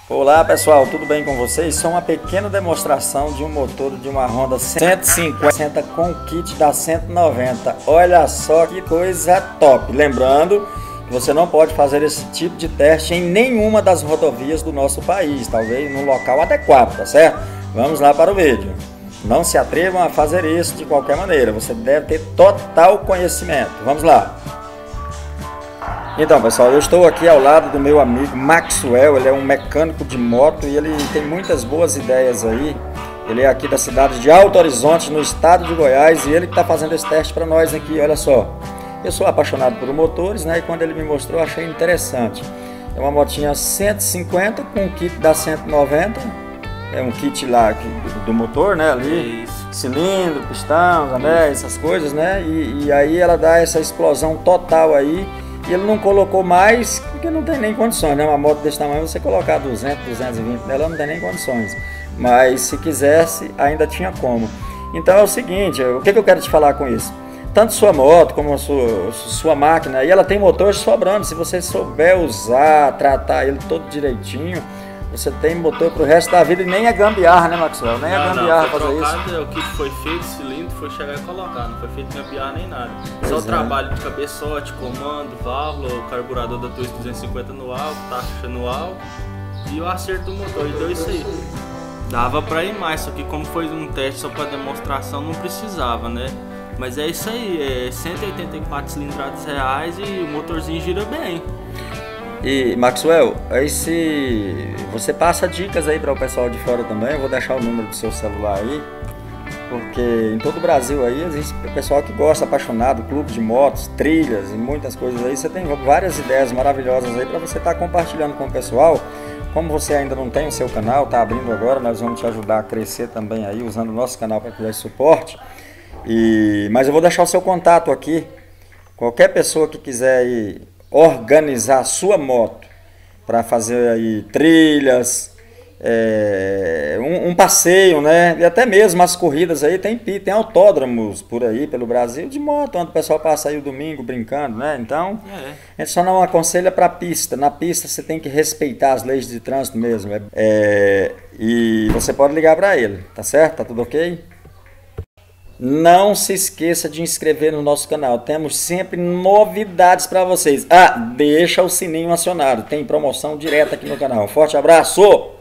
Olá pessoal, tudo bem com vocês? Isso é uma pequena demonstração de um motor de uma Honda 150 com kit da 190. Olha só que coisa top! Lembrando que você não pode fazer esse tipo de teste em nenhuma das rodovias do nosso país, talvez no local adequado, tá certo? Vamos lá para o vídeo. Não se atrevam a fazer isso de qualquer maneira, você deve ter total conhecimento. Vamos lá! Então pessoal, eu estou aqui ao lado do meu amigo Maxwell, ele é um mecânico de moto e ele tem muitas boas ideias aí. Ele é aqui da cidade de Alto Horizonte, no estado de Goiás, e ele que está fazendo esse teste para nós aqui, olha só. Eu sou apaixonado por motores, né, e quando ele me mostrou, achei interessante. É uma motinha 150 com um kit da 190, é um kit lá do motor, né, ali, cilindro, pistão, anéis, essas coisas, né, e aí ela dá essa explosão total aí. E ele não colocou mais, porque não tem nem condições, né? Uma moto desse tamanho, você colocar 200, 220 nela, não tem nem condições. Mas se quisesse, ainda tinha como. Então é o seguinte, o que eu quero te falar com isso? Tanto sua moto como a sua máquina, e ela tem motor sobrando, se você souber usar, tratar ele todo direitinho, você tem motor pro resto da vida e nem é gambiarra, né, Maxwell? Nem é gambiarra fazer isso. O que foi feito, cilindro, foi chegar e colocar, não foi feito gambiarra nem nada. Só o trabalho de cabeçote, comando, válvula, o carburador da Twist 250 no álcool, taxa no álcool e o acerto do motor, e deu isso aí. Dava pra ir mais, só que como foi um teste só pra demonstração, não precisava, né? Mas é isso aí, é 184 cilindradas reais e o motorzinho gira bem. E Maxwell, aí se você passa dicas aí para o pessoal de fora também, eu vou deixar o número do seu celular aí, porque em todo o Brasil aí existe pessoal que gosta, apaixonado, clube de motos, trilhas e muitas coisas aí. Você tem várias ideias maravilhosas aí para você estar compartilhando com o pessoal. Como você ainda não tem o seu canal, está abrindo agora, nós vamos te ajudar a crescer também aí, usando o nosso canal para dar esse suporte. Mas eu vou deixar o seu contato aqui, qualquer pessoa que quiser aí organizar a sua moto para fazer aí trilhas, um passeio, né? E até mesmo as corridas aí, tem autódromos por aí pelo Brasil de moto, onde o pessoal passa aí o domingo brincando, né? Então, a gente só não aconselha para pista. Na pista você tem que respeitar as leis de trânsito mesmo. E você pode ligar para ele, tá certo? Tá tudo ok? Não se esqueça de inscrever no nosso canal, temos sempre novidades para vocês. Deixa o sininho acionado, tem promoção direta aqui no canal. Forte abraço!